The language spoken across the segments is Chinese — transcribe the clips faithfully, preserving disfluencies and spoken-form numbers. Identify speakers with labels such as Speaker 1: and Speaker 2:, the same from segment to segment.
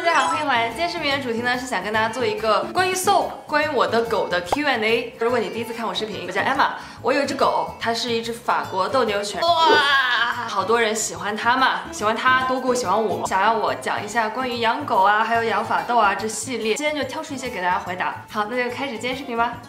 Speaker 1: 大家好，欢迎回来。今天视频的主题呢是想跟大家做一个关于 soap， 关于我的狗的 Q and A。如果你第一次看我视频，我叫 Emma， 我有一只狗，它是一只法国斗牛犬。哇，好多人喜欢它嘛，喜欢它多过喜欢我，想要我讲一下关于养狗啊，还有养法斗啊这系列。今天就挑出一些给大家回答。好，那就开始今天视频吧。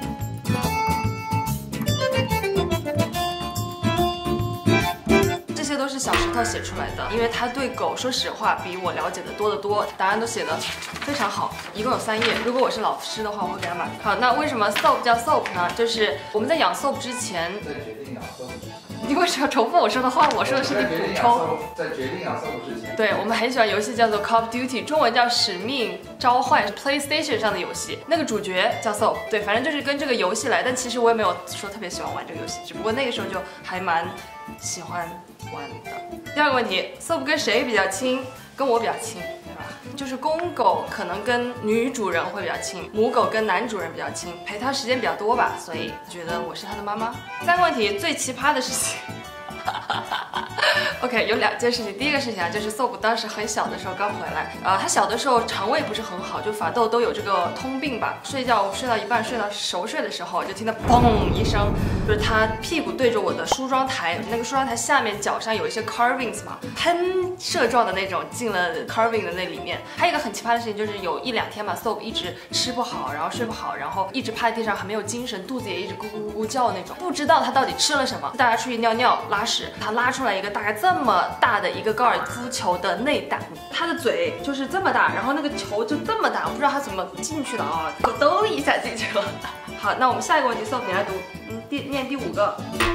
Speaker 1: 这些都是小石头写出来的，因为他对狗说实话比我了解的多得多，答案都写的非常好，一共有三页。如果我是老师的话，我会给他买。好，那为什么 soap 叫 soap 呢？就是我们在养 soap 之前，
Speaker 2: 在决定养 soap 之前，
Speaker 1: 你为什么要重复我说的话？我说的是你补充。
Speaker 2: 在决定养 soap 之前，
Speaker 1: 对我们很喜欢游戏叫做 Call of Duty， 中文叫使命召唤 ，PlayStation 上的游戏，那个主角叫 soap。对，反正就是跟这个游戏来，但其实我也没有说特别喜欢玩这个游戏，只不过那个时候就还蛮喜欢。 玩的。第二个问题 ，soap 跟谁比较亲？跟我比较亲，对吧？就是公狗可能跟女主人会比较亲，母狗跟男主人比较亲，陪它时间比较多吧，所以觉得我是它的妈妈。三个问题，最奇葩的事情。OK， 有两件事情。第一个事情啊，就是 soap 当时很小的时候刚回来，呃，他小的时候肠胃不是很好，就法斗都有这个通病吧。睡觉睡到一半，睡到熟睡的时候，就听到砰一声，就是他屁股对着我的梳妆台，那个梳妆台下面脚上有一些 carvings 嘛，喷射状的那种进了 carving 的那里面。还有一个很奇葩的事情，就是有一两天吧 ，soap 一直吃不好，然后睡不好，然后一直趴在地上，很没有精神，肚子也一直咕咕咕咕叫那种，不知道他到底吃了什么。大家出去尿尿拉屎，他拉出来一个大概这么大的一个高尔夫球的内胆，他的嘴就是这么大，然后那个球就这么大，我不知道他怎么进去的啊，咕咚一下进去了。好，那我们下一个问题 ，soap 你来读，嗯，第念第五个。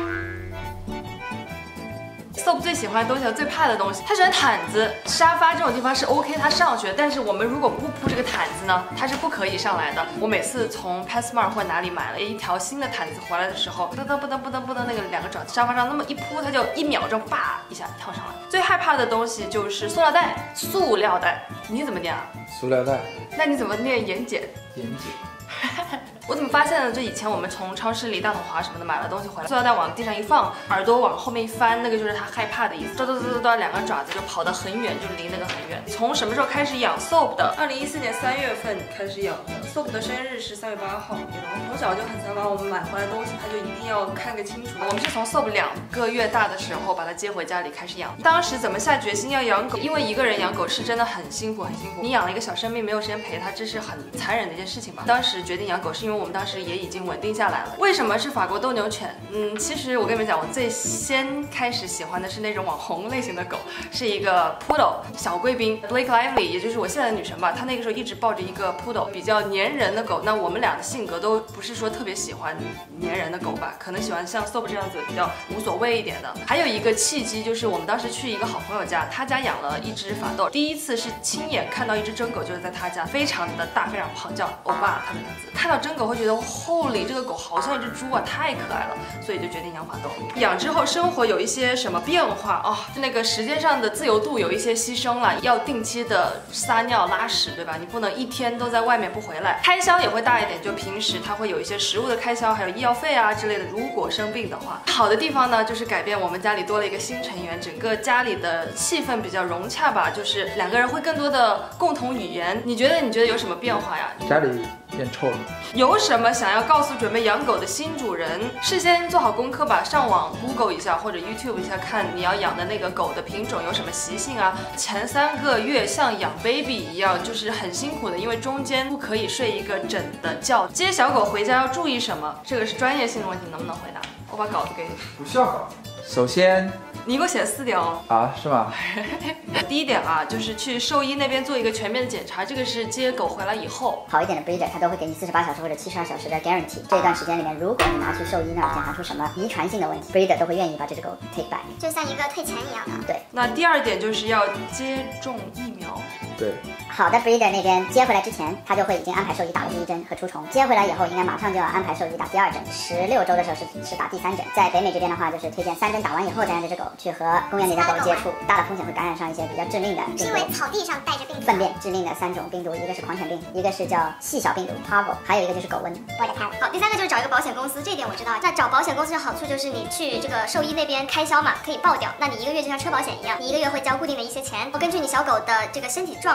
Speaker 1: soap 最喜欢的东西和最怕的东西，他喜欢毯子、沙发这种地方是 OK， 他上去，但是我们如果不铺这个毯子呢，他是不可以上来的。我每次从 PetSmart 或哪里买了一条新的毯子回来的时候，噔噔不噔不噔不噔，那个两个爪子沙发上那么一铺，它就一秒钟叭一下跳上来。最害怕的东西就是塑料袋，塑料袋，你怎么念啊？
Speaker 2: 塑料袋。
Speaker 1: 那你怎么念盐碱？
Speaker 2: 盐碱。
Speaker 1: 我怎么发现呢？就以前我们从超市里大统华什么的买了东西回来，塑料袋往地上一放，耳朵往后面一翻，那个就是他害怕的意思。嘚嘚嘚嘚嘚，两个爪子就跑得很远，就离那个很远。从什么时候开始养 soap 的？二零一四年三月份开始养的。soap 的生日是三月八号，然后从小就很喜欢把我们买回来的东西，他就一定要看个清楚。我们是从 soap 两个月大的时候把它接回家里开始养。当时怎么下决心要养狗？因为一个人养狗是真的很辛苦，很辛苦。你养了一个小生命，没有时间陪它，这是很残忍的一件事情吧。当时决定养狗是因为我们当时也已经 稳定下来了。为什么是法国斗牛犬？嗯，其实我跟你们讲，我最先开始喜欢的是那种网红类型的狗，是一个 Poodle 小贵宾 Blake Lively， 也就是我现在的女神吧。她那个时候一直抱着一个 Poodle 比较粘人的狗。那我们俩的性格都不是说特别喜欢粘人的狗吧，可能喜欢像 soap 这样子比较无所谓一点的。还有一个契机就是我们当时去一个好朋友家，他家养了一只法斗，第一次是亲眼看到一只真狗，就是在他家，非常的大，非常胖，叫欧巴，他的名字。看到真狗会觉得后 里这个狗好像一只猪啊，太可爱了，所以就决定养法斗。养之后生活有一些什么变化啊？就那个时间上的自由度有一些牺牲了，要定期的撒尿拉屎，对吧？你不能一天都在外面不回来。开销也会大一点，就平时它会有一些食物的开销，还有医药费啊之类的。如果生病的话，好的地方呢就是改变我们家里多了一个新成员，整个家里的气氛比较融洽吧，就是两个人会更多的共同语言。你觉得你觉得有什么变化呀？
Speaker 2: 家里变臭了。
Speaker 1: 有什么想要告诉准备养狗的新主人？事先做好功课吧，上网 Google 一下或者 YouTube 一下，看你要养的那个狗的品种有什么习性啊。前三个月像养 baby 一样，就是很辛苦的，因为中间不可以睡一个整的觉。接小狗回家要注意什么？这个是专业性的问题，能不能回答？我把稿子给你。
Speaker 2: 不需要稿。首先，
Speaker 1: 你给我写了四点哦。
Speaker 2: 啊，是吗？
Speaker 1: 第一点啊，就是去兽医那边做一个全面的检查，这个是接狗回来以后。
Speaker 3: 好一点的 breeder， 他都会给你四十八小时或者七十二小时的 guarantee。这一段时间里面，如果你拿去兽医那儿检查出什么遗传性的问题 ，breeder 都会愿意把这只狗 take back，
Speaker 4: 就像一个退钱一样的。
Speaker 3: 对。
Speaker 1: 那第二点就是要接种疫苗。
Speaker 2: 对。
Speaker 3: 好的 breeder 那边接回来之前，他就会已经安排兽医打了第一针和除虫。接回来以后，应该马上就要安排兽医打第二针。十六周的时候是是打第三针。在北美这边的话，就是推荐三针打完以后再让这只狗去和公园里的狗接触，大的风险会感染上一些比较致命的病毒。
Speaker 4: 是因为草地上带着病毒。
Speaker 3: 粪便致命的三种病毒，一个是狂犬病，一个是叫细小病毒 parvo， 还有一个就是狗瘟 border collie。
Speaker 4: 好，第三个就是找一个保险公司，这一点我知道。那找保险公司的好处就是你去这个兽医那边开销嘛，可以报掉。那你一个月就像车保险一样，你一个月会交固定的一些钱，根据你小狗的这个身体状况。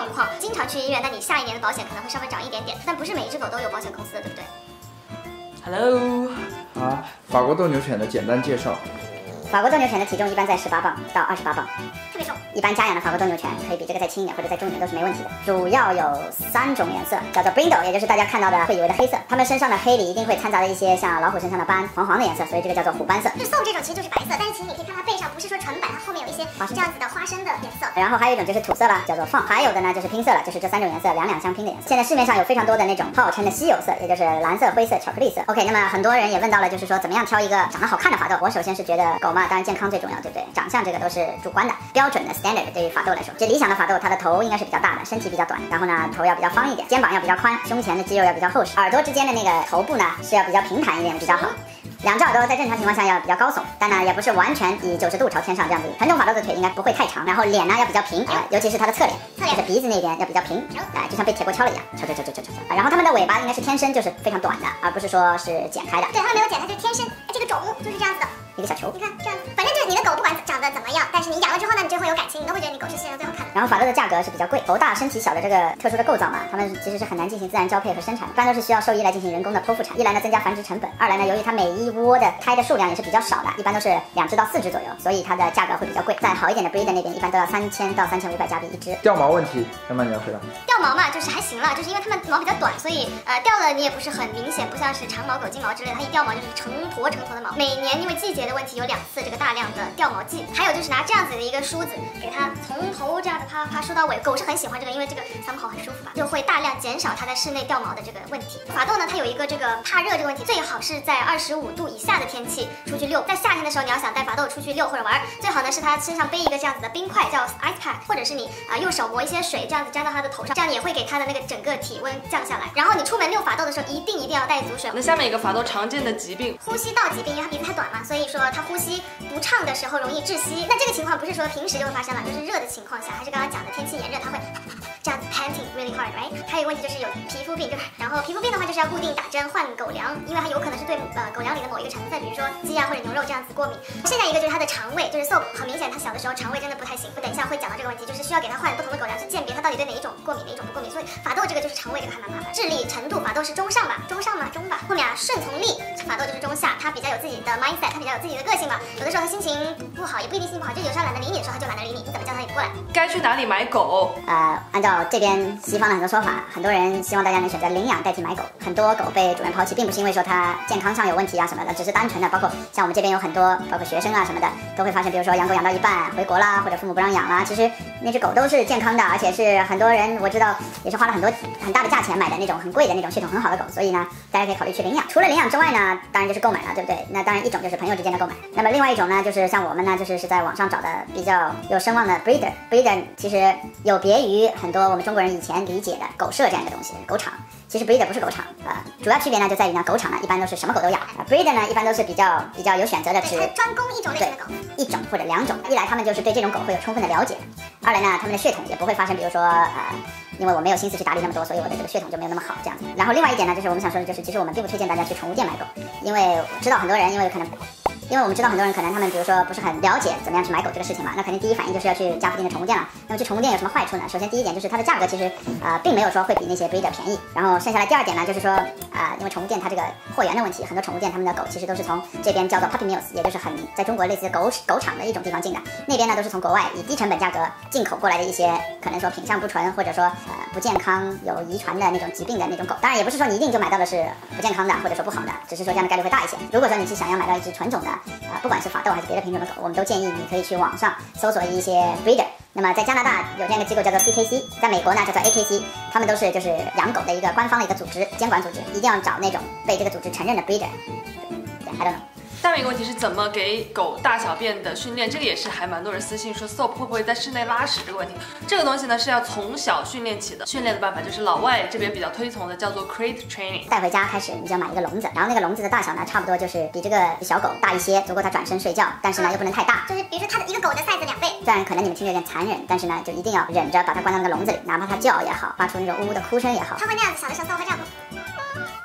Speaker 4: 经常去医院，那你下一年的保险可能会稍微涨一点点，但不是每一只狗都有保险公司的，对不对
Speaker 1: ？Hello，
Speaker 2: 好，法国斗牛犬的简单介绍。
Speaker 3: 法国斗牛犬的体重一般在十八磅到二十八磅，
Speaker 4: 特别重。
Speaker 3: 一般家养的法国斗牛犬可以比这个再轻一点或者再重一点都是没问题的。主要有三种颜色，叫做 brindle， 也就是大家看到的会以为的黑色。它们身上的黑里一定会掺杂着一些像老虎身上的斑，黄黄的颜色，所以这个叫做虎斑色。
Speaker 4: 就 Soap 这种其实就是白色，但是其实你可以看它背上不是说纯白，它后面有一些这样子的花生的颜色。
Speaker 3: 然后还有一种就是土色了，叫做放。还有的呢就是拼色了，就是这三种颜色两两相拼的颜色。现在市面上有非常多的那种号称的稀有色，也就是蓝色、灰色、巧克力色。OK， 那么很多人也问到了，就是说怎么样挑一个长得好看的法斗？我首先是觉得狗嘛，当然健康最重要。对不对？长相这个都是主观的，标准的 standard 对于法斗来说，这理想的法斗，它的头应该是比较大的，身体比较短，然后呢头要比较方一点，肩膀要比较宽，胸前的肌肉要比较厚实，耳朵之间的那个头部呢是要比较平坦一点比较好。两只耳朵在正常情况下要比较高耸，但呢也不是完全以九十度朝天上这样子。传统法斗的腿应该不会太长，然后脸呢要比较平啊、呃，尤其是它的侧脸，就是鼻子那边要比较平啊、呃，就像被铁锅敲了一样，敲敲敲敲敲敲。然后它们的尾巴应该是天生就是非常短的，而不是说是剪开的。
Speaker 4: 对，它们没有剪开，就是天生，这个种就是这样子的。
Speaker 3: 一个小球，
Speaker 4: 你看这样，反正就是你的狗不管长得怎么样，但是你养了之后呢，你就会有感情，你都会觉得你狗是世界上最好看的。
Speaker 3: 然后法斗的价格是比较贵，头大身体小的这个特殊的构造嘛，它们其实是很难进行自然交配和生产，一般都是需要兽医来进行人工的剖腹产。一来呢增加繁殖成本，二来呢由于它每一窝的胎的数量也是比较少的，一般都是两只到四只左右，所以它的价格会比较贵。在好一点的 breeder 那边，一般都要三千到三千五百加币一只。
Speaker 2: 掉毛问题，要么你要回答。
Speaker 4: 掉毛嘛，就是还行了，就是因为它们毛比较短，所以呃掉了你也不是很明显，不像是长毛狗、金毛之类的，它一掉毛就是成坨成坨的毛。每年因为季节的问题有两次这个大量的掉毛季，还有就是拿这样子的一个梳子给它从头这样子啪啪梳到尾，狗是很喜欢这个，因为这个三毛很舒服吧，就会大量减少它在室内掉毛的这个问题。法斗呢，它有一个这个怕热这个问题，最好是在二十五度以下的天气出去遛。在夏天的时候，你要想带法斗出去遛或者玩，最好呢是它身上背一个这样子的冰块，叫 ice pack， 或者是你啊、呃、用手抹一些水，这样子沾到它的头上，这样也会给它的那个整个体温降下来。然后你出门遛法斗的时候，一定一定要带足水。
Speaker 1: 那下面一个法斗常见的疾病，
Speaker 4: 呼吸道疾病，因为它鼻子太短嘛，所以说它呼吸不畅的时候容易窒息。那这个情况不是说平时就会发生了，就是热的情况下，还是刚刚讲的天气炎热，它会这样子 panting really hard right。还有一个问题就是有皮肤病，就是然后皮肤病的话就是要固定打针换狗粮，因为它有可能是对呃狗粮里的某一个成分，比如说鸡啊或者牛肉这样子过敏。剩下一个就是它的肠胃，就是 Soap 很明显它小的时候肠胃真的不太行，我等一下会讲到这个问题，就是需要给它换不同的狗粮去鉴别它到底对哪一种过敏，哪一种不过敏。所以法斗这个就是肠胃这个还蛮麻烦。智力程度法斗是中上吧，中上嘛中吧。后面啊顺从力法斗就是中下，它比较有自己的 mindset， 它比较有自己的个性嘛。有的时候它心情不好，也不一定心情不好，就有时候懒得理你的时候，它就懒得理你，你怎么叫它也不过来。
Speaker 1: 该去哪里买狗？
Speaker 3: 呃，按照这边西方的很多说法，很多人希望大家能选择领养代替买狗。很多狗被主人抛弃，并不是因为说它健康上有问题啊什么的，只是单纯的，包括像我们这边有很多，包括学生啊什么的，都会发现，比如说养狗养到一半回国啦，或者父母不让养啦，其实那只狗都是健康的，而且是很多人我知道也是花了很多很大的价钱买的那种很贵的那种血统很好的狗，所以呢，大家可以考虑去领养。除了领养之外呢，当然就是购买了，对不对？那当然一种就是朋友之间的购买，那么另外一种呢，就是像我们呢，就是是在网上找的比较有声望的 breeder。breeder 其实有别于很多我们中国人以前理解的狗舍这样一个东西，狗场。其实 breeder 不是狗场，呃，主要区别呢就在于呢，狗场呢一般都是什么狗都养，呃、breeder 呢一般都是比较比较有选择的，只
Speaker 4: 专攻一种类型的狗，
Speaker 3: 一种或者两种。一来他们就是对这种狗会有充分的了解，二来呢他们的血统也不会发生，比如说呃，因为我没有心思去打理那么多，所以我的这个血统就没有那么好这样子。然后另外一点呢，就是我们想说的就是，其实我们并不推荐大家去宠物店买狗，因为我知道很多人因为可能。因为我们知道很多人可能他们比如说不是很了解怎么样去买狗这个事情嘛，那肯定第一反应就是要去家附近的宠物店了。那么去宠物店有什么坏处呢？首先第一点就是它的价格其实呃并没有说会比那些 breeder 便宜。然后剩下来第二点呢，就是说啊、呃，因为宠物店它这个货源的问题，很多宠物店他们的狗其实都是从这边叫做 puppy mills， 也就是很在中国类似狗狗场的一种地方进的，那边呢都是从国外以低成本价格进口过来的一些可能说品相不纯或者说呃不健康有遗传的那种疾病的那种狗。当然也不是说你一定就买到的是不健康的或者说不好的，只是说这样的概率会大一些。如果说你是想要买到一只纯种的啊、呃，不管是法斗还是别的品种的狗，我们都建议你可以去网上搜索一些 breeder。那么在加拿大有这样一个机构叫做 C K C， 在美国呢叫做 A K C， 他们都是就是养狗的一个官方的一个组织，监管组织，一定要找那种被这个组织承认的 breeder。对 ，I don't know。
Speaker 1: 下面一个问题是怎么给狗大小便的训练，这个也是还蛮多人私信说 Soap 会不会在室内拉屎这个问题。这个东西呢是要从小训练起的，训练的办法就是老外这边比较推崇的叫做 crate training。
Speaker 3: 带回家开始你就要买一个笼子，然后那个笼子的大小呢差不多就是比这个小狗大一些，足够它转身睡觉，但是呢又不能太大，
Speaker 4: 就是比如说它的一个狗的 size 两倍。
Speaker 3: 虽然可能你们听着有点残忍，但是呢就一定要忍着把它关到那个笼子里，哪怕它叫也好，发出那种呜呜的哭声也好。
Speaker 4: 它会那样子，小的时候它会这样。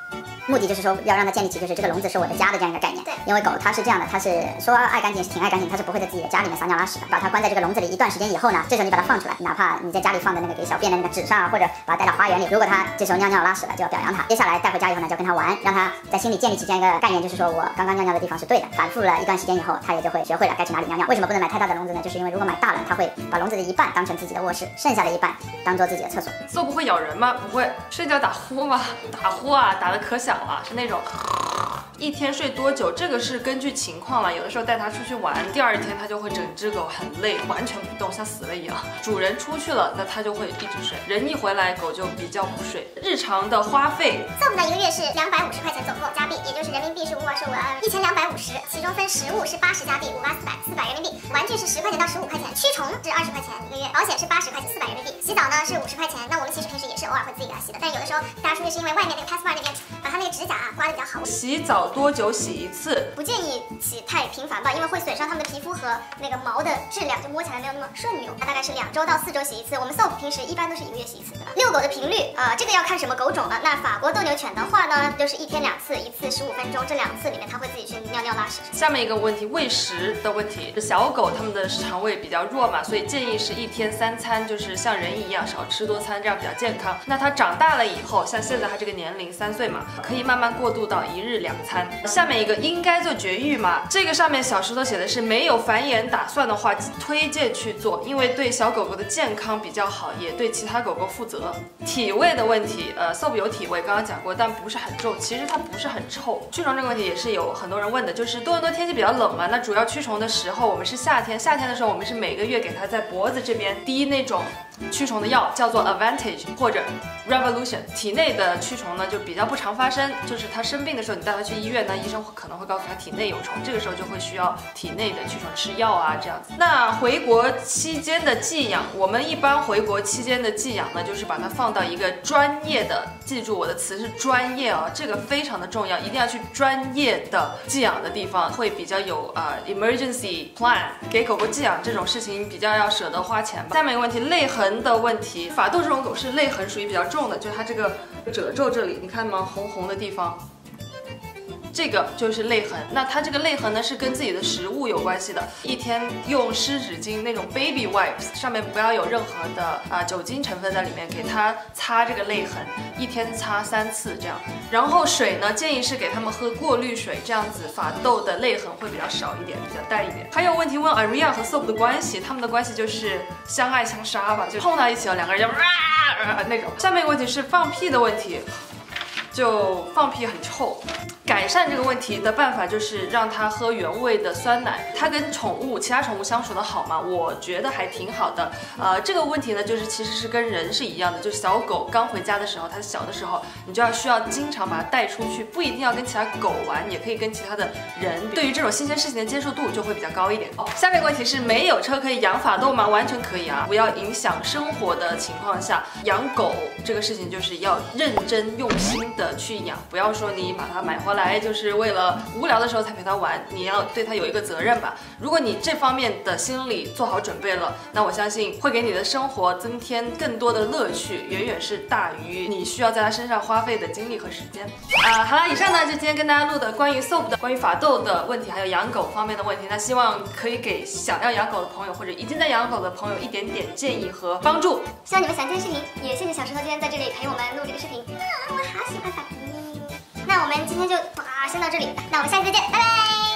Speaker 3: 目的就是说要让它建立起就是这个笼子是我的家的这样一个概念。
Speaker 4: 对，
Speaker 3: 因为狗它是这样的，它是说爱干净是挺爱干净，它是不会在自己的家里面撒尿拉屎的。把它关在这个笼子里一段时间以后呢，这时候你把它放出来，哪怕你在家里放的那个给小便的那个纸上啊，或者把它带到花园里，如果它这时候尿尿拉屎了，就要表扬它。接下来带回家以后呢，就要跟它玩，让它在心里建立起这样一个概念，就是说我刚刚尿尿的地方是对的。反复了一段时间以后，它也就会学会了该去哪里尿尿。为什么不能买太大的笼子呢？就是因为如果买大了，它会把笼子的一半当成自己的卧室，剩下的一半当做自己的厕所。
Speaker 1: 搜不会咬人吗？不会。睡觉打呼吗？打呼啊，打得可响了，是那种。一天睡多久？这个是根据情况了。有的时候带它出去玩，第二天它就会整只狗很累，完全不动，像死了一样。主人出去了，那它就会一直睡。人一回来，狗就比较不睡。日常的花费
Speaker 4: ，Soap 呢一个月是两百五十块钱总共加币，也就是人民币是五二十五二一千两百五十，其中分食物是八十加币，五八四百四百人民币，玩具是十块钱到十五块钱，驱虫是二十块钱一个月，保险是八十块钱四百人民币，洗澡呢是五十块钱。那我们其实平时也是偶尔会自己给它洗的，但有的时候大家出去是因为外面那个 passbar 那边把它那个指甲啊刮得比较好。
Speaker 1: 洗澡多久洗一次？
Speaker 4: 不建议洗太频繁吧，因为会损伤它们的皮肤和那个毛的质量，就摸起来没有那么顺溜。它大概是两周到四周洗一次，我们 Soap 平时一般都是一个月洗一次，对吧？遛狗的频率啊、呃，这个要看什么狗种了。那法国斗牛犬的话呢，就是一天两次，一次十五分钟，这两次里面它会自己去尿尿拉屎。
Speaker 1: 下面一个问题，喂食的问题。小狗它们的肠胃比较弱嘛，所以建议是一天三餐，就是像人一样少吃多餐，这样比较健康。那它长大了以后，像现在它这个年龄三岁嘛，可以慢慢过渡到一日两餐。下面一个应该做绝育吗？这个上面小石头写的是没有繁衍打算的话，推荐去做，因为对小狗狗的健康比较好，也对其他狗狗负责。体味的问题，呃 ，Soap 有体味，刚刚讲过，但不是很重，其实它不是很臭。驱虫这个问题也是有很多人问的，就是多伦多天气比较冷嘛，那主要驱虫的时候，我们是夏天，夏天的时候我们是每个月给它在脖子这边滴那种驱虫的药，叫做 Advantage 或者 Revolution。体内的驱虫呢就比较不常发生，就是它生病的时候，你带它去医院呢，医生可能会告诉他体内有虫，这个时候就会需要体内的驱虫吃药啊，这样子。那回国期间的寄养，我们一般回国期间的寄养呢，就是把它放到一个专业的，记住我的词是专业哦，这个非常的重要，一定要去专业的寄养的地方，会比较有呃 emergency plan。给狗狗寄养这种事情比较要舍得花钱吧。下面一个问题，泪痕的问题。法斗这种狗是泪痕属于比较重的，就是它这个褶皱这里，你看吗？红红的地方。这个就是泪痕，那它这个泪痕呢是跟自己的食物有关系的。一天用湿纸巾那种 baby wipes， 上面不要有任何的啊、呃、酒精成分在里面，给它擦这个泪痕，一天擦三次这样。然后水呢，建议是给他们喝过滤水，这样子法斗的泪痕会比较少一点，比较淡一点。还有问题问 Aria 和 Soap 的关系，他们的关系就是相爱相杀吧，就碰到一起了，两个人就啊那种。下面一个问题是放屁的问题。就放屁很臭。改善这个问题的办法就是让它喝原味的酸奶。它跟宠物其他宠物相处的好吗？我觉得还挺好的。呃，这个问题呢，就是其实是跟人是一样的，就是小狗刚回家的时候，它小的时候，你就要需要经常把它带出去，不一定要跟其他狗玩，也可以跟其他的人。对于这种新鲜事情的接受度就会比较高一点。哦，下面一个问题是没有车可以养法斗吗？完全可以啊，不要影响生活的情况下，养狗这个事情就是要认真用心的去养，不要说你把它买回来就是为了无聊的时候才陪它玩，你要对它有一个责任吧。如果你这方面的心理做好准备了，那我相信会给你的生活增添更多的乐趣，远远是大于你需要在它身上花费的精力和时间。啊、呃，好了，以上呢就今天跟大家录的关于 Soap 的、关于法斗的问题，还有养狗方面的问题。那希望可以给想要养狗的朋友或者已经在养狗的朋友一点点建议和帮助。
Speaker 4: 希望你们喜欢今天视频，也谢谢小石头今天在这里陪我们录这个视频。啊，我好喜欢法斗。那我们今天就啊先到这里，那我们下期再见，拜拜。